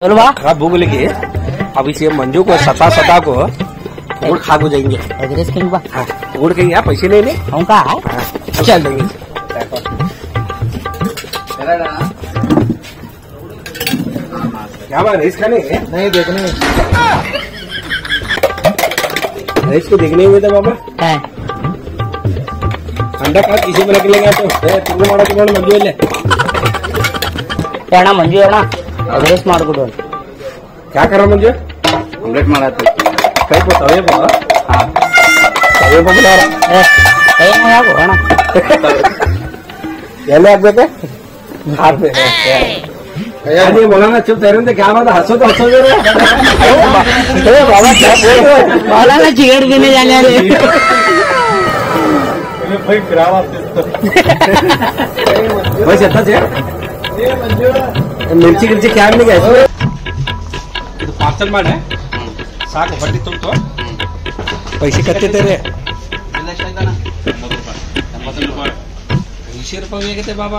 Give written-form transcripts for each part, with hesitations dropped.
चलो बा खराब भूख लगी अब इसे मंजू को सता को गुड़ खा को जाएंगे। एड्रेस कहीं बा गुड़ कहीं यार पैसे ले ले हम का है चल देंगे। क्या बात है इसका नहीं देखने इसको देखने हुए थे बाबा है अंडा का किसी बना के लेगा तो तुमने मारा तो मंजू ले क्या मंजू है ना एड्रेस मार्को क्या कर रहा मंजू ऑमलेट मारा तू कहीं को तवे बाबा हाँ तवे को बना रहा कहीं ना को ना ये ले आप देखे हाथ में यार ये बोला ना चुप तेरे क्या बात हंसो तो हंसो जरा बाबा क्या बोला ना चिकन पीने जाने रे भाई गिरावा बस इतना चाहिए मिर्ची गिर्ची क्या नहीं गया पार्सल मार है साक बट्टी तुम तो पैसे कच्चे तेरे 20 रुपये कितने बाबा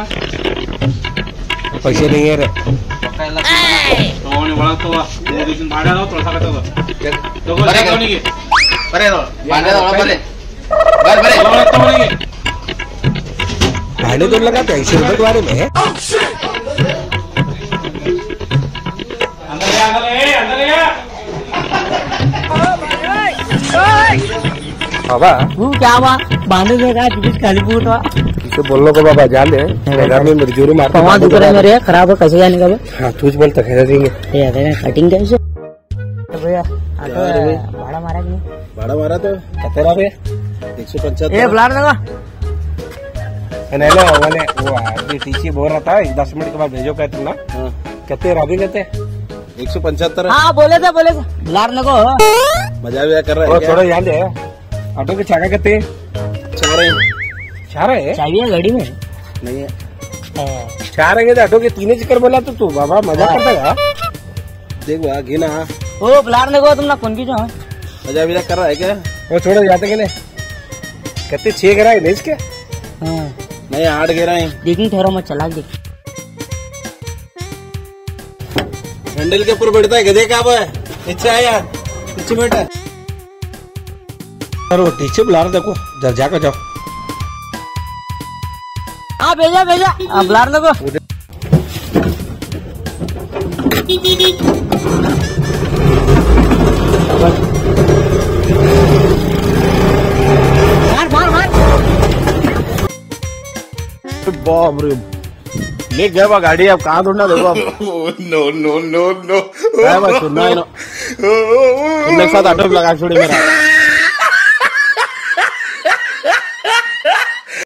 पैसे नहीं है रे भाड़े तो लगा 80 रुपये के बारे में बाबा तू क्या हुआ बांधे देगा खाली पूट हुआ तो बोलने को बाबा जान दे घर में मजदूरी मारता वहाँ दुख रहा मेरे खराब है कैसे जाने का हाँ तू बोलता खैर देंगे कटिंग कैसे भैया भाड़ा मारा कि नहीं भाड़ा मारा तो कितना भैया 175 बुला देगा नहीं ना मैंने वो आदमी टीसी बोल रहा था 10 मिनट के बाद भेजो कहते ना कहते राबी कहते 175 हाँ बोले थे बुला को मजा भी कर रहा है थोड़ा याद है ऑटो के चाका कहते 4 है चाहिए गाड़ी में नहीं है 4 है ऑटो के 3 चक्कर बोला तो तू बाबा मजा करता है देख बा घिना ओ बुला को तुम ना कौन की जो मजा भी कर रहा है क्या वो छोड़ो जाते के लिए कहते 6 गिरा है इसके नहीं 8 गिरा है देखनी ठहरो मत चला देख हैंडल के ऊपर बैठता है गधे का इच्छा है यार कुछ बेटा वो टीचर बुला रहा देखो जरा जाकर जाओ हाँ भेजा बुला को मार बाप रे ले गया बा गाड़ी अब कहाँ ढूंढना देखो अब नो सुनना है ना साथ ऑटो लगा छोड़ी मेरा